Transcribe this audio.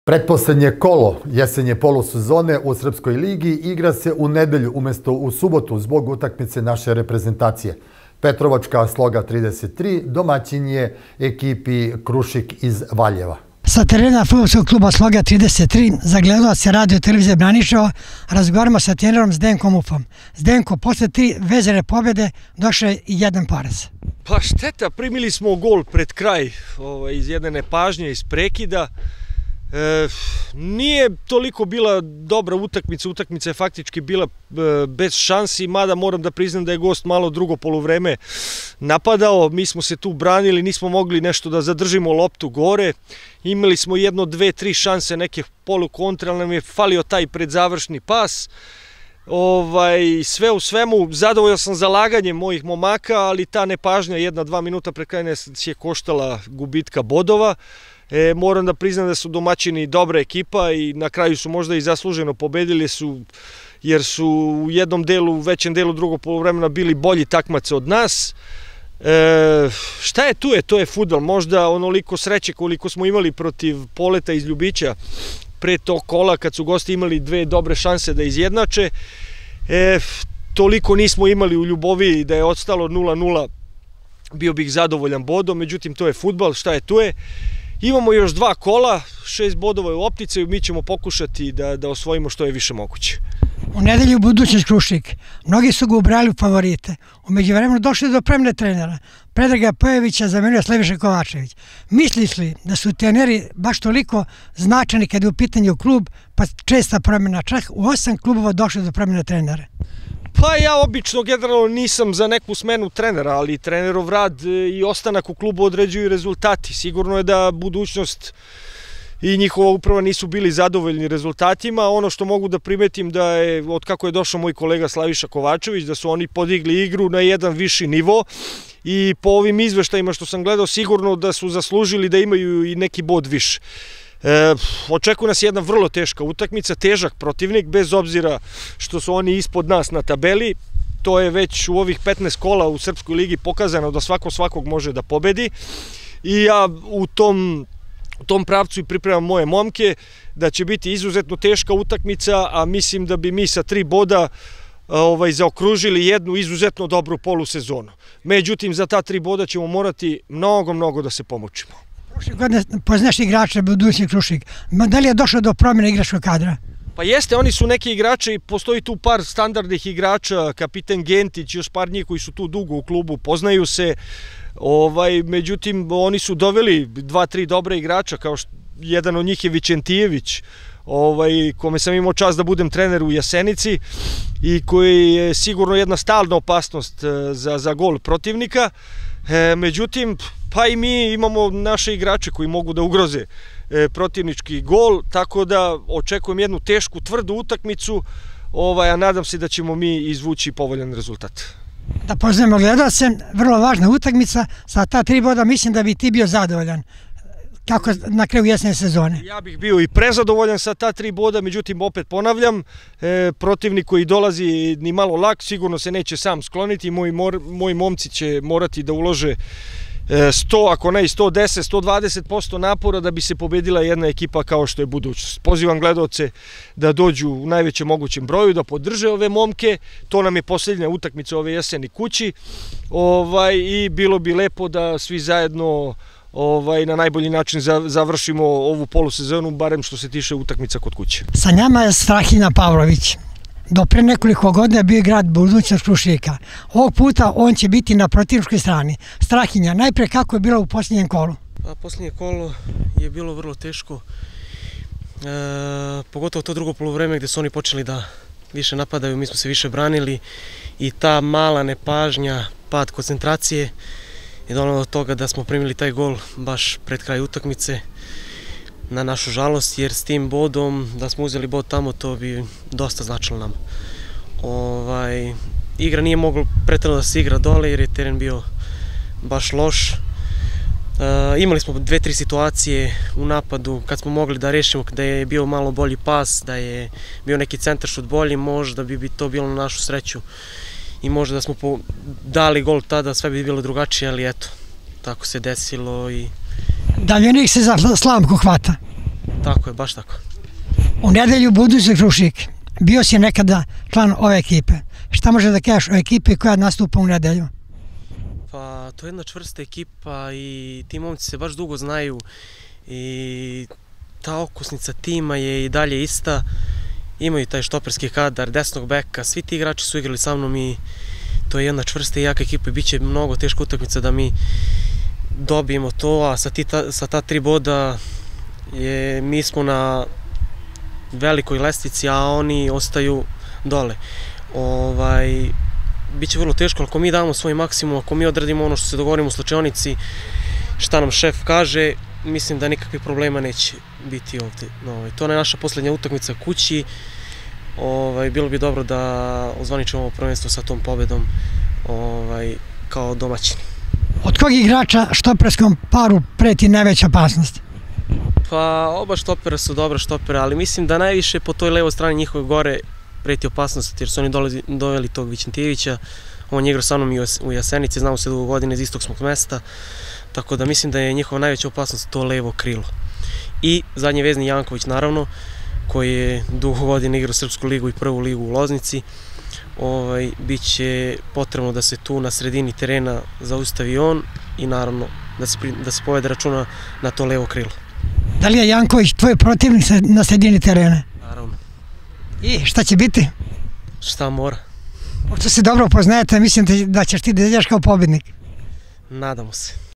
Pretposlednje kolo jesenje polusezone u Srpskoj ligi igra se u nedelju umjesto u subotu zbog utakmice naše reprezentacije. Petrovačka Sloga 33 domaćin je ekipi Krušik iz Valjeva. Sa terena fudbalskog kluba Sloga 33 za gledalaca Radio televizije Braničeva razgovaramo sa trenerom Zdenkom Ufom. Zdenko, posle 3 vezane pobjede došao je i jedan poraz. Pa šteta, primili smo gol pred kraj iz jedne nepažnje, iz prekida. Nije toliko bila dobra utakmica, utakmica je faktički bila bez šansi, mada moram da priznam da je gost malo drugo poluvreme napadao, mi smo se tu branili, nismo mogli nešto da zadržimo loptu gore, imali smo 1, 2, 3 šanse neke polukontra, ali nam je falio taj predzavršni pas. Sve u svemu, zadovoljan sam zalaganjem mojih momaka, ali ta nepažnja 1-2 minuta pred kraj nas je koštala gubitka bodova. Moram da priznam da su domaćini dobra ekipa i na kraju su možda i zasluženo pobedili jer su u jednom delu, većem delu drugog poluvremena bili bolji takmac od nas. Šta je tu je? To je fudbal. Možda onoliko sreće koliko smo imali protiv Poleta iz Ljubića pre tog kola kad su gosti imali 2 dobre šanse da izjednače. Toliko nismo imali u Ljuboviji da je ostalo 0-0. Bio bih zadovoljan bodom, međutim to je fudbal. Šta je tu je? Imamo još 2 kola, 6 bodova je u opticaju, mi ćemo pokušati da osvojimo što je više moguće. U nedelju budućnost Krušik. Mnogi su ga ubrali u favorite. U međuvremenu došli do promjene trenera. Predraga Pojevića zamenio Slaviša Kovačević. Misliš li da su treneri baš toliko značajni kada je u pitanju klub, pa česta promjena, čak u 8 klubova došli do promjene trenera? Pa ja obično generalno nisam za neku smenu trenera, ali trenerov rad i ostanak u klubu određuju rezultati. Sigurno je da budućnost i njihova uprava nisu bili zadovoljni rezultatima. Ono što mogu da primetim da je, od kako je došao moj kolega Slaviša Kovačević, da su oni podigli igru na jedan viši nivo i po ovim izveštajima što sam gledao sigurno da su zaslužili da imaju i neki bod više. Očekuje nas jedna vrlo teška utakmica, težak protivnik, bez obzira što su oni ispod nas na tabeli. To je već u ovih 15 kola u Srpskoj ligi pokazano da svakog može da pobedi i ja u tom pravcu i pripremam moje momke da će biti izuzetno teška utakmica, a mislim da bi mi sa 3 boda zaokružili jednu izuzetno dobru polusezonu. Međutim, za ta 3 boda ćemo morati mnogo da se pomučimo. Prošle godine poznaš igrače budućnosti Krušik. Da li je došlo do promjene igračkog kadra? Pa jeste, oni su neki igrači, postoji tu par standardnih igrača, kapitan Gentić, još par njih koji su tu dugo u klubu, poznaju se. Međutim, oni su doveli 2-3 dobre igrača, kao što jedan od njih je Vičentijević, kome sam imao čast da budem trener u Jasenici i koji je sigurno jedna stalna opasnost za gol protivnika. Međutim, pa i mi imamo naše igrače koji mogu da ugroze protivnički gol, tako da očekujem jednu tešku, tvrdu utakmicu, a nadam se da ćemo mi izvući povoljan rezultat. Da poznajemo gledalce, vrlo važna utakmica, sa ta 3 boda mislim da bi ti bio zadovoljan. Kako na kraju jesene sezone? Ja bih bio i prezadovoljan sa ta 3 boda, međutim opet ponavljam, protivnik koji dolazi ni malo lak, sigurno se neće sam skloniti, moji momci će morati da ulože 100, ako ne i 110, 120% napora da bi se pobedila jedna ekipa kao što je budućnost. Pozivam gledalce da dođu u najvećem mogućem broju, da podrže ove momke, to nam je posljednja utakmica ove jeseni kući i bilo bi lepo da svi zajedno na najbolji način završimo ovu polusezonu, barem što se tiče utakmica kod kuće. Sa njama je Strahinja Pavlović. Do pre nekoliko godina bio je grad budućnost Krušika. Ovog puta on će biti na protivničkoj strani. Strahinja, najpre kako je bilo u posljednjem kolu? Posljednje kolo je bilo vrlo teško, pogotovo to drugo poluvreme gdje su oni počeli da više napadaju, mi smo se više branili i ta mala nepažnja, pad koncentracije je donelo do toga da smo primili taj gol baš pred kraj utakmice, na našu žalost, jer s tim bodom, da smo uzeli bod tamo, to bi dosta značilo nam. Igra nije mogla pretjerano da se igra dole jer je teren bio baš loš. Imali smo 2-3 situacije u napadu kad smo mogli da rešimo, da je bio malo bolji pas, da je bio neki centaršut bolji, možda bi to bilo na našu sreću i možda da smo dali gol tada, sve bi bilo drugačije, ali eto, tako se desilo. Daljenik se za slamku hvata. Tako je, baš tako. U nedelju budući Krušik. Bio si nekada član ove ekipe. Šta može da kažeš o ekipi koja nastupa u nedelju? Pa to je jedna čvrsta ekipa i ti momci se baš dugo znaju i ta okusnica tima je i dalje ista. Imaju taj štoperski kadar, desnog beka, svi ti igrači su igrali sa mnom i to je jedna čvrsta i jaka ekipa i bit će mnogo teška utakmica da mi dobijemo to, a sa ta 3 boda mi smo na velikoj lestvici, a oni ostaju dole. Biće vrlo teško, ako mi damo svoj maksimum, ako mi odradimo ono što se dogovorimo u slučajonici, šta nam šef kaže, mislim da nikakvih problema neće biti ovde. To je naša poslednja utakmica kući, bilo bi dobro da ozvaničimo ovo prvenstvo sa tom pobedom kao domaćini. Od kog igrača štoperskom paru preti najveća opasnost? Pa oba štopera su dobra štopera, ali mislim da najviše po toj levoj strani njihove gore preti opasnost, jer su oni doveli tog Vićentijevića. On je igrao sa mnom i u Jasenici, znamo se dugo godine, iz istog smo mesta, tako da mislim da je njihova najveća opasnost to levo krilo. I zadnji vezni Janković, naravno, koji je dugo godina igrao Srpsku ligu i prvu ligu u Loznici. Biće potrebno da se tu na sredini terena zaustavi on i naravno da se povede računa na to levo krilo. Da li je Janković tvoj protivnik na sredini terena? Naravno. I šta će biti? Šta mora. Pošto se dobro poznajete, mislim da ćeš ti da izađeš kao pobednik. Nadamo se.